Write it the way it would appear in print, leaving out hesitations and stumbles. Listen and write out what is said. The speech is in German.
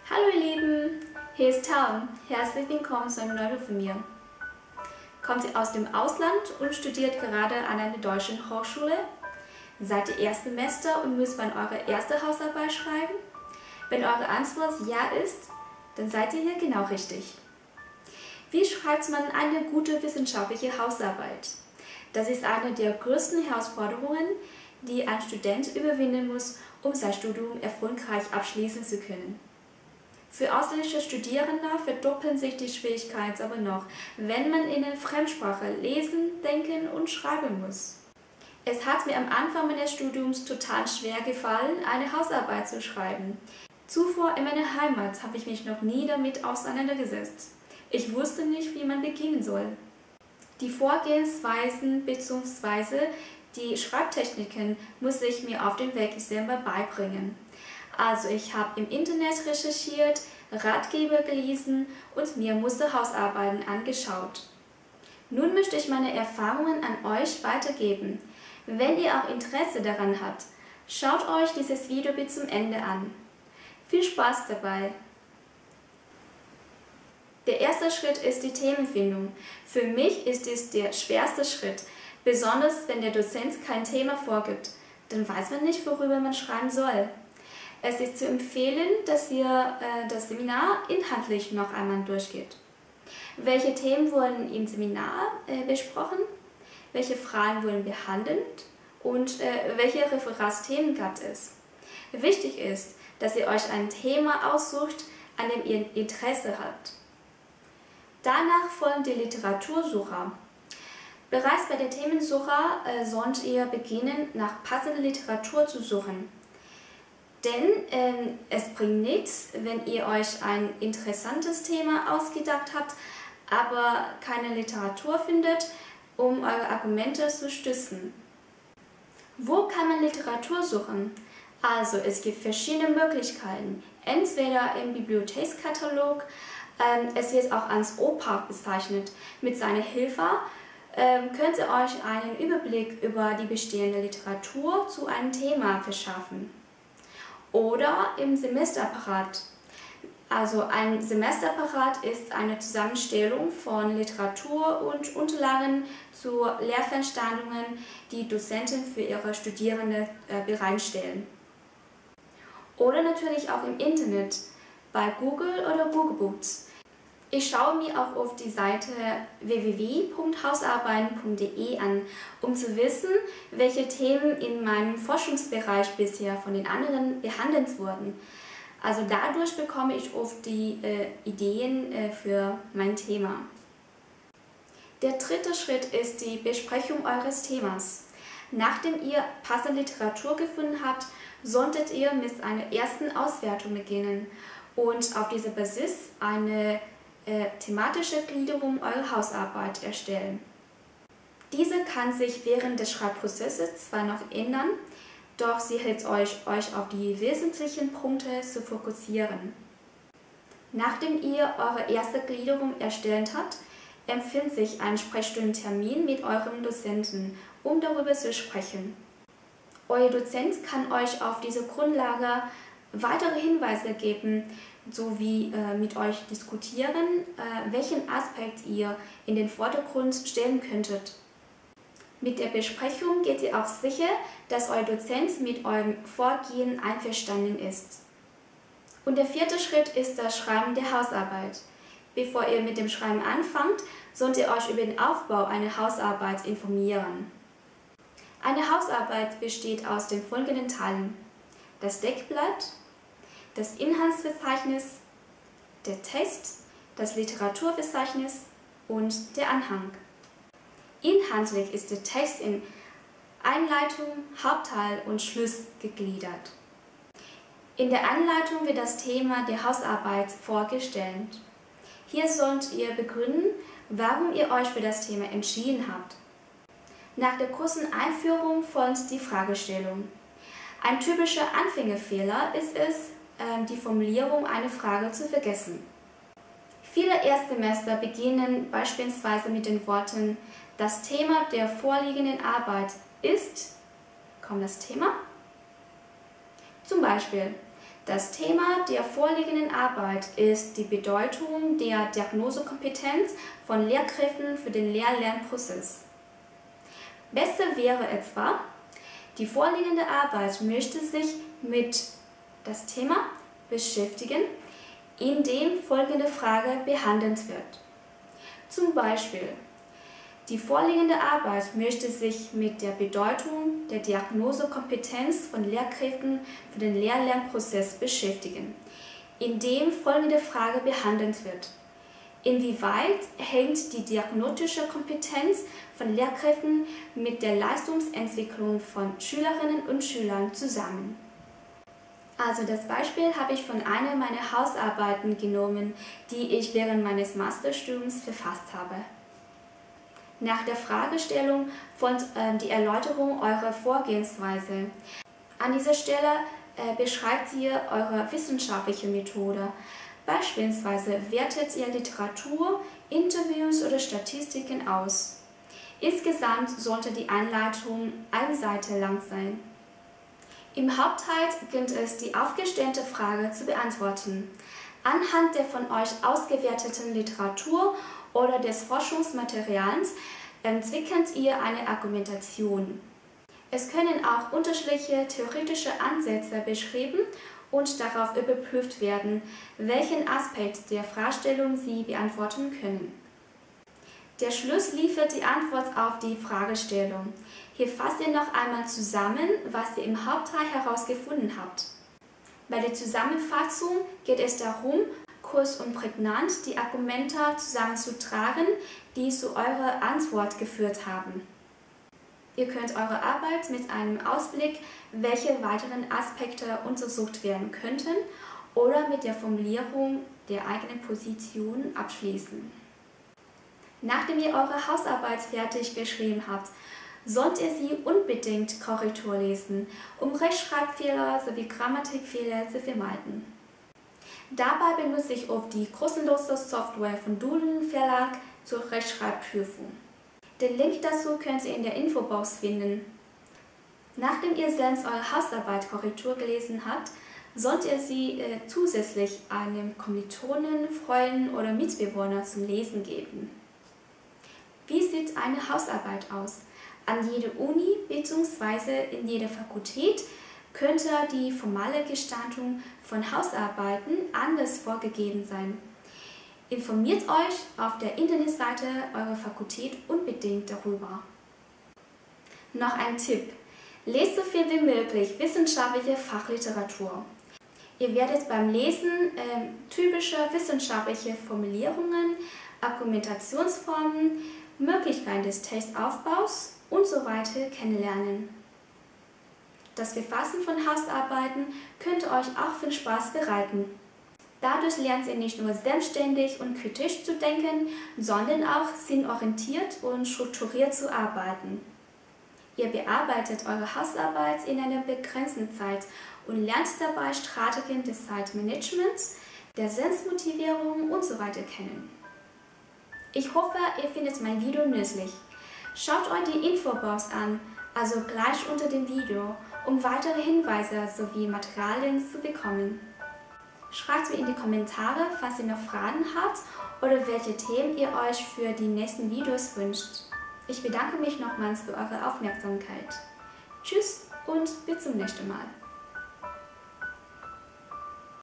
Hallo ihr Lieben, hier ist Taum. Herzlich willkommen zu einem neuen von mir. Kommt ihr aus dem Ausland und studiert gerade an einer deutschen Hochschule? Seid ihr Erstsemester und müsst dann eure erste Hausarbeit schreiben? Wenn eure Antwort ja ist, dann seid ihr hier genau richtig. Wie schreibt man eine gute wissenschaftliche Hausarbeit? Das ist eine der größten Herausforderungen, die ein Student überwinden muss, um sein Studium erfolgreich abschließen zu können. Für ausländische Studierende verdoppeln sich die Schwierigkeiten aber noch, wenn man in der Fremdsprache lesen, denken und schreiben muss. Es hat mir am Anfang meines Studiums total schwer gefallen, eine Hausarbeit zu schreiben. Zuvor in meiner Heimat habe ich mich noch nie damit auseinandergesetzt. Ich wusste nicht, wie man beginnen soll. Die Vorgehensweisen bzw. die Schreibtechniken muss ich mir auf dem Weg selber beibringen. Also ich habe im Internet recherchiert, Ratgeber gelesen und mir Musterhausarbeiten angeschaut. Nun möchte ich meine Erfahrungen an euch weitergeben. Wenn ihr auch Interesse daran habt, schaut euch dieses Video bis zum Ende an. Viel Spaß dabei! Der erste Schritt ist die Themenfindung. Für mich ist dies der schwerste Schritt, besonders wenn der Dozent kein Thema vorgibt. Dann weiß man nicht, worüber man schreiben soll. Es ist zu empfehlen, dass ihr das Seminar inhaltlich noch einmal durchgeht. Welche Themen wurden im Seminar besprochen? Welche Fragen wurden behandelt? Und welche Referatsthemen gab es? Wichtig ist, dass ihr euch ein Thema aussucht, an dem ihr Interesse habt. Danach folgt die Literatursuche. Bereits bei der Themensuche sollt ihr beginnen, nach passender Literatur zu suchen. Denn es bringt nichts, wenn ihr euch ein interessantes Thema ausgedacht habt, aber keine Literatur findet, um eure Argumente zu stützen. Wo kann man Literatur suchen? Also es gibt verschiedene Möglichkeiten. Entweder im Bibliothekskatalog, es wird auch als OPAK bezeichnet. Mit seiner Hilfe könnt ihr euch einen Überblick über die bestehende Literatur zu einem Thema verschaffen. Oder im Semesterapparat. Also ein Semesterapparat ist eine Zusammenstellung von Literatur und Unterlagen zu Lehrveranstaltungen, die Dozenten für ihre Studierenden bereitstellen. Oder natürlich auch im Internet, bei Google oder Google Books. Ich schaue mir auch auf die Seite www.hausarbeiten.de an, um zu wissen, welche Themen in meinem Forschungsbereich bisher von den anderen behandelt wurden. Also dadurch bekomme ich oft die Ideen für mein Thema. Der dritte Schritt ist die Besprechung eures Themas. Nachdem ihr passende Literatur gefunden habt, solltet ihr mit einer ersten Auswertung beginnen und auf dieser Basis eine thematische Gliederung eurer Hausarbeit erstellen. Diese kann sich während des Schreibprozesses zwar noch ändern, doch sie hilft euch auf die wesentlichen Punkte zu fokussieren. Nachdem ihr eure erste Gliederung erstellt habt, empfiehlt sich ein Sprechstundentermin mit eurem Dozenten, um darüber zu sprechen. Euer Dozent kann euch auf diese Grundlage weitere Hinweise geben, sowie mit euch diskutieren, welchen Aspekt ihr in den Vordergrund stellen könntet. Mit der Besprechung geht ihr auch sicher, dass euer Dozent mit eurem Vorgehen einverstanden ist. Und der vierte Schritt ist das Schreiben der Hausarbeit. Bevor ihr mit dem Schreiben anfangt, sollt ihr euch über den Aufbau einer Hausarbeit informieren. Eine Hausarbeit besteht aus den folgenden Teilen: das Deckblatt, das Inhaltsverzeichnis, der Text, das Literaturverzeichnis und der Anhang. Inhaltlich ist der Text in Einleitung, Hauptteil und Schluss gegliedert. In der Anleitung wird das Thema der Hausarbeit vorgestellt. Hier sollt ihr begründen, warum ihr euch für das Thema entschieden habt. Nach der kurzen Einführung folgt die Fragestellung. Ein typischer Anfängerfehler ist es, die Formulierung einer Frage zu vergessen. Viele Erstsemester beginnen beispielsweise mit den Worten: Das Thema der vorliegenden Arbeit ist, das Thema. Zum Beispiel: Das Thema der vorliegenden Arbeit ist die Bedeutung der Diagnosekompetenz von Lehrkräften für den Lehr-Lernprozess. Besser wäre etwa, die vorliegende Arbeit möchte sich mit das Thema beschäftigen, in dem folgende Frage behandelt wird. Zum Beispiel, die vorliegende Arbeit möchte sich mit der Bedeutung der Diagnosekompetenz von Lehrkräften für den Lehr-Lernprozess beschäftigen, in dem folgende Frage behandelt wird. Inwieweit hängt die diagnostische Kompetenz von Lehrkräften mit der Leistungsentwicklung von Schülerinnen und Schülern zusammen? Also das Beispiel habe ich von einer meiner Hausarbeiten genommen, die ich während meines Masterstudiums verfasst habe. Nach der Fragestellung folgt die Erläuterung eurer Vorgehensweise. An dieser Stelle beschreibt ihr eure wissenschaftliche Methode. Beispielsweise wertet ihr Literatur, Interviews oder Statistiken aus. Insgesamt sollte die Einleitung eine Seite lang sein. Im Hauptteil gilt es, die aufgestellte Frage zu beantworten. Anhand der von euch ausgewerteten Literatur oder des Forschungsmaterials entwickelt ihr eine Argumentation. Es können auch unterschiedliche theoretische Ansätze beschrieben und darauf überprüft werden, welchen Aspekt der Fragestellung Sie beantworten können. Der Schluss liefert die Antwort auf die Fragestellung. Hier fasst ihr noch einmal zusammen, was ihr im Hauptteil herausgefunden habt. Bei der Zusammenfassung geht es darum, kurz und prägnant die Argumente zusammenzutragen, die zu eurer Antwort geführt haben. Ihr könnt eure Arbeit mit einem Ausblick, welche weiteren Aspekte untersucht werden könnten, oder mit der Formulierung der eigenen Position abschließen. Nachdem ihr eure Hausarbeit fertig geschrieben habt, sollt ihr sie unbedingt Korrektur lesen, um Rechtschreibfehler sowie Grammatikfehler zu vermeiden. Dabei benutze ich oft die kostenlose Software von Duden Verlag zur Rechtschreibprüfung. Den Link dazu könnt ihr in der Infobox finden. Nachdem ihr selbst eure Hausarbeit Korrektur gelesen habt, sollt ihr sie zusätzlich einem Kommilitonen, Freunden oder Mitbewohner zum Lesen geben. Wie sieht eine Hausarbeit aus? An jeder Uni bzw. in jeder Fakultät könnte die formale Gestaltung von Hausarbeiten anders vorgegeben sein. Informiert euch auf der Internetseite eurer Fakultät unbedingt darüber. Noch ein Tipp: Lest so viel wie möglich wissenschaftliche Fachliteratur. Ihr werdet beim Lesen typische wissenschaftliche Formulierungen, Argumentationsformen, Möglichkeiten des Textaufbaus und so weiter kennenlernen. Das Verfassen von Hausarbeiten könnte euch auch viel Spaß bereiten. Dadurch lernt ihr nicht nur selbstständig und kritisch zu denken, sondern auch sinnorientiert und strukturiert zu arbeiten. Ihr bearbeitet eure Hausarbeit in einer begrenzten Zeit und lernt dabei Strategien des Zeitmanagements, der Selbstmotivierung und so weiter kennen. Ich hoffe, ihr findet mein Video nützlich. Schaut euch die Infobox an, also gleich unter dem Video, um weitere Hinweise sowie Materialien zu bekommen. Schreibt mir in die Kommentare, falls ihr noch Fragen habt oder welche Themen ihr euch für die nächsten Videos wünscht. Ich bedanke mich nochmals für eure Aufmerksamkeit. Tschüss und bis zum nächsten Mal.